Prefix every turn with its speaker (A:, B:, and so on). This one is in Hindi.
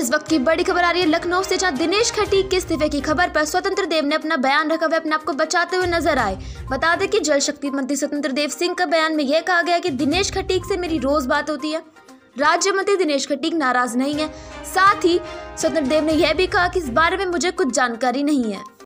A: इस वक्त की बड़ी खबर आ रही है लखनऊ से, जहां दिनेश खटीक के इस्तीफे की खबर पर स्वतंत्र देव ने अपना बयान रखा हुआ अपने आप को बचाते हुए नजर आए। बता दें कि जल शक्ति मंत्री स्वतंत्र देव सिंह का बयान में यह कहा गया कि दिनेश खटीक से मेरी रोज बात होती है। राज्य मंत्री दिनेश खटीक नाराज नहीं है। साथ ही स्वतंत्र देव ने यह भी कहा कि इस बारे में मुझे कुछ जानकारी नहीं है।